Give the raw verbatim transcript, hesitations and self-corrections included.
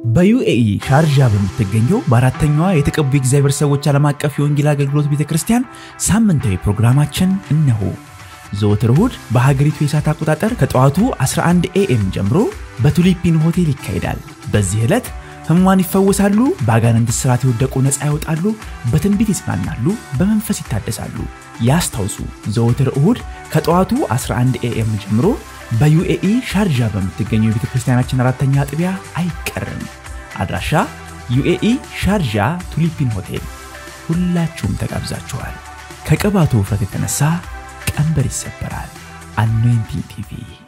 በዩኤኢ ሻርጃ በምትገኘው በአራተኛዋ የተቀቡ እግዚአብሔር ሰዎች ዓለም አቀፍ የወንጌል አገልግሎት ቤተክርስቲያን ሳምንታዊ ፕሮግራማችን እነሆ ዘወትር እሁድ በሀገሪቱ የሰዓት አቆጣጠር ከጠዋቱ አስራ አንድ ኤኤም ጀምሮ በቱሊፒን ሆቴል ይካሄዳል። በዚህ ዕለት ህሙማን ይፈወሳሉ፣ በአጋንንት እስራት የወደቁ ነፃ ይወጣሉ፣ በትንቢት ይጽናናሉ፣ በመንፈስ ይታደሳሉ። ያስታውሱ ዘወትር እሁድ ከጠዋቱ አስራ አንድ ኤኤም ጀምሮ በዩኤኢ ሻርጃ በምትገኘው የቤተክርስቲያናችን አራተኛ አጥቢያ አይቀርም። አድራሻ ዩኤኢ ሻርጃ ቱሊፒን ሆቴል። ሁላችሁም ተጋብዛችኋል። ከቅባቱ ውፍረት የተነሳ ቀንበር ይሰበራል። አኖይንቲንግ ቲቪ